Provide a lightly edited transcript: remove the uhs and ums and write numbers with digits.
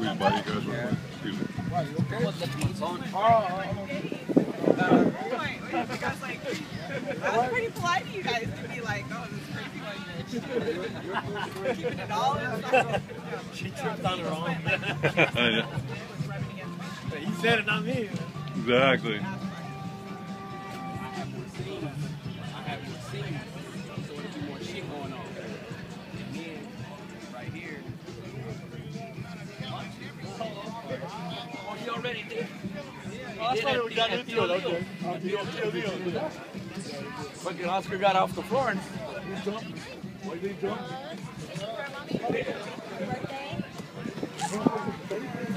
squeeze by you guys real quick. Excuse me. That's pretty polite of you guys to be like, oh, this is crazy like keeping it all inside. She tripped on her own. Yeah. He said it, not me. Exactly. I haven't seen so there's more shit going on. And then, right here. Oh, he already did. I thought we got into it, okay. Deal. Fucking Oscar got off the floor and Why did he jump? Birthday?